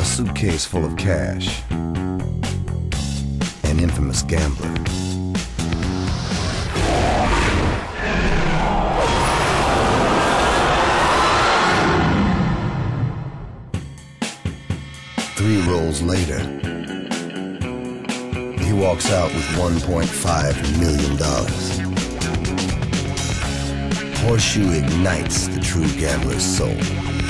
a suitcase full of cash. An infamous gambler. Three rolls later, he walks out with $1.5 million. Horseshoe ignites the true gambler's soul.